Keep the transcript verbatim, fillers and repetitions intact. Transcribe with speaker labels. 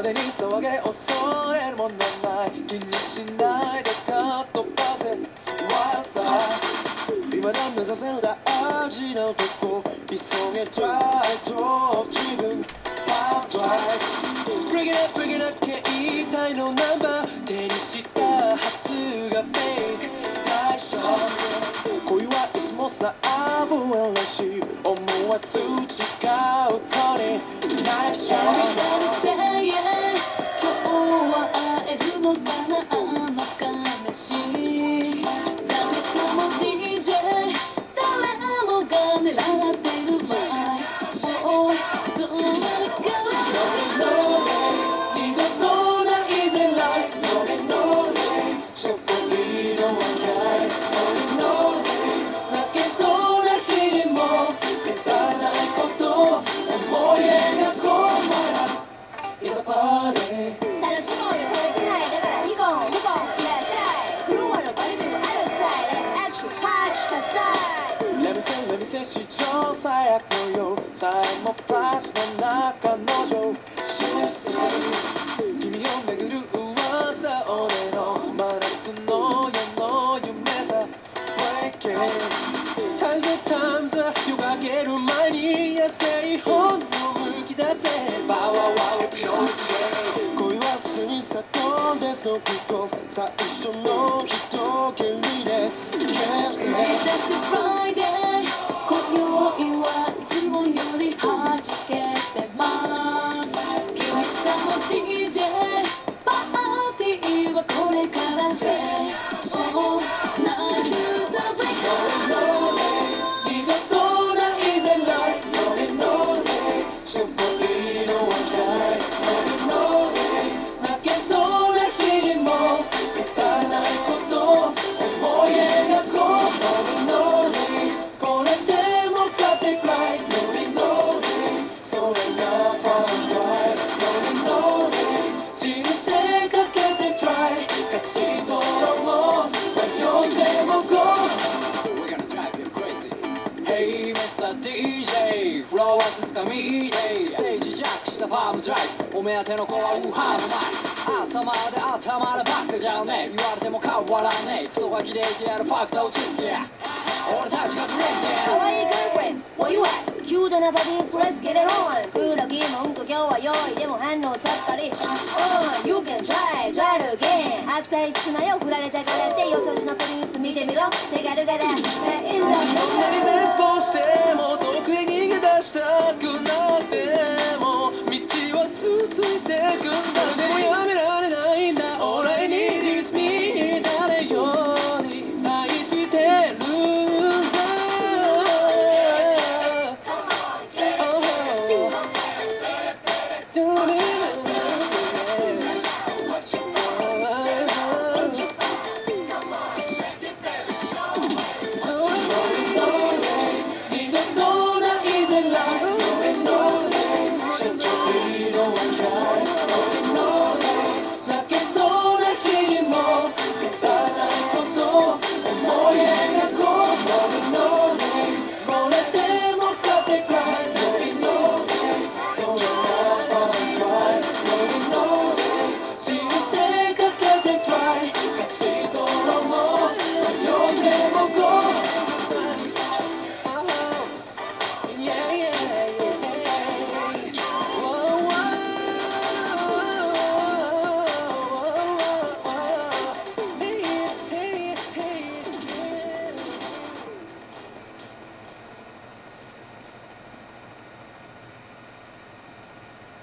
Speaker 1: でに騒げ恐れるものない気にしないでかっ飛ばせ Wild side 今だ目指せる大事なとこ急げ Try と自分 Pop Drive Bring it up, bring it up 携帯のナンバー手にした初がフェイク対象恋はいつもさ危ないし思わず誓う子に内緒今日は会えるのかなあの悲しい誰かも ディージェー 誰もが狙ってる前おいどうか二度とないぜライフノレノレしょぼりの若いノレノレ泣けそうな日にもくだらないこと思い描こうまだ It's a party
Speaker 2: 楽しもうよこれくらいだからニコンニコンいらっしゃいフロアのバリでもあるさいアクション拍手喝采
Speaker 1: レミセレミセ史上最悪のよサイモプラスの中の女修正君をめぐる噂俺の真夏の夜の夢さ Break it Times of times 夜がける前に野生本能むき出せバワワウピロウピ恋はすでに悟んでスノーピックオフ最初の人権利で Can't say
Speaker 2: Friday 今宵はいつもより弾けてます君さんの ディージェー パーティーはこれからで Oh night to the break of dawn
Speaker 1: 二度とないぜライフノレノレしょぼりの若いノレノレ泣けそうな日にもくだらないこと思い描こうノレノレこれでも勝てくらいノレノレそれがファンドライノレノレ人生かけて try 勝ち取ろう迷っても go We're gonna drive you crazy Hey Mister ディージェー フロア静かみでステージジャックしたパームドライブお目当ての子はウハの前朝まで頭でばっかじゃねえ言われても変わらねえクソガキでいてやるファクトを打ちつけ俺たちがグレート
Speaker 2: 可愛いガールフレンド What you at? キュートなバディ Let's get it on 黒木文句今日は用意でも反応さっぱり Oh you can try try to again 悪態つくなよ振られたからってよそしのプリンス見てみろ手軽がだ In the
Speaker 1: どんなに絶望しても遠くへ逃げ出したく